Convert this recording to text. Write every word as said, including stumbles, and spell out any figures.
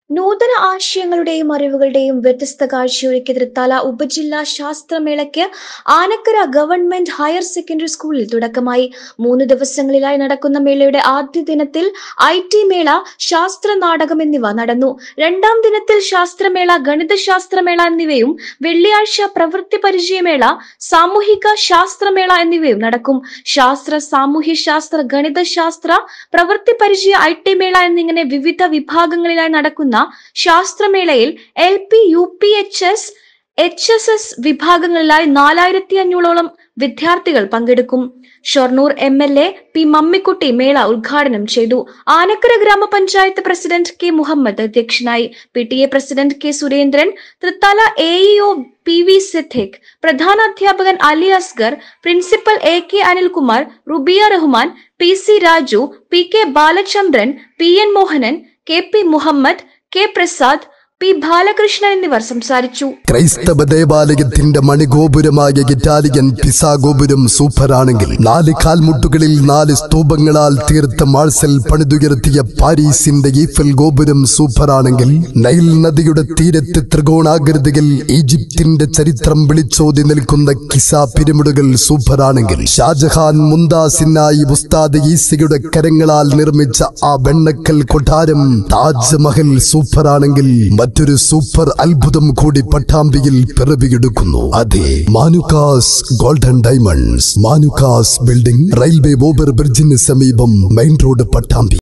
നൂതന ആശയങ്ങളുടെയും അറിവുകളുടെയും വ്യത്യസ്ത കാഴ്ചയൊരുക്കിയ തൃത്താല ഉപജില്ലാ ശാസ്ത്രമേളയ്ക്ക് ആനക്കര ഗവൺമെന്റ് ഹയർ സെക്കൻഡറി സ്കൂളിൽ തുടക്കമായി. മൂന്ന് ദിവസങ്ങളിലായി നടക്കുന്ന മേളയുടെ ആദ്യ ദിനത്തിൽ ഐ ടി മേള, ശാസ്ത്ര നാടകം എന്നിവ നടന്നു. രണ്ടാം ദിനത്തിൽ ശാസ്ത്രമേള, ഗണിതശാസ്ത്രമേള എന്നിവയും വെള്ളിയാഴ്ച പ്രവൃത്തി പരിചയമേള, സാമൂഹിക ശാസ്ത്രമേള എന്നിവയും നടക്കും. ശാസ്ത്ര, സാമൂഹ്യശാസ്ത്ര, ഗണിതശാസ്ത്ര, പ്രവൃത്തി പരിചയ, ഐ ടി മേള എന്നിങ്ങനെ വിവിധ വിഭാഗങ്ങളിലായി നടക്കുന്ന ശാസ്ത്രമേളയിൽ L P, U P, H S, H S S വിഭാഗങ്ങളിലായി നാലായിരത്തി അഞ്ഞൂറോളം വിദ്യാർത്ഥികൾ പങ്കെടുക്കും. Shoranur M L A P Mammikutty മേള ഉദ്ഘാടനം ചെയ്തു. ആനക്കര ഗ്രാമപഞ്ചായത്ത് പ്രസിഡന്റ് കെ മുഹമ്മദ് അധ്യക്ഷനായി. P T A president K Surendran, Thrithala A E O P V Siddique, പ്രധാനാധ്യാപകൻ Ali Asgar, principal A K Anilkumar, Rubiya Rahman, P C Raju, P K Balachandran, P N Mohanan, K P Muhammad, K Prasad, P Balakrishnan എന്നിവർ സംസാരിച്ചു. ക്രൈസ്തവ ദേവാലയത്തിന്റെ മണിഗോപുരമായ ഇറ്റാലിയൻ പിസാ ഗോപുരം സൂപ്പറാണെങ്കിൽ നാല് കാൽമുട്ടുകളിൽ നാല് സ്തൂപങ്ങളാൽ തീർത്ത മാഴ്സൽ പണിതുയർത്തിയ പാരീസിന്റെ ഈഫൽ ഗോപുരം സൂപ്പറാണെങ്കിൽ നൈൽ നദിയുടെ തീരത്ത് ത്രികോണാകൃതിയിൽ ഈജിപ്തിന്റെ ചരിത്രം വിളിച്ചോതി നിൽക്കുന്ന കിസ പിരമിഡുകൾ സൂപ്പറാണെങ്കിൽ ഷാജഹാൻ മുംതാസിനായി ഉസ്താദ് ഈസയുടെ കരങ്ങളാൽ നിർമ്മിച്ച ആ വെണ്ണക്കൽ കൊട്ടാരം താജ്മഹൽ സൂപ്പറാണെങ്കിൽ മറ്റൊരു സൂപ്പർ അത്ഭുതം കൂടി പട്ടാമ്പിയിൽ പിറവിയെടുക്കുന്നു. അതെ, Manukkas golden diamonds, Manukkas building, railway over ബ്രിഡ്ജിന് സമീപം, മെയിൻ റോഡ്, പട്ടാമ്പി.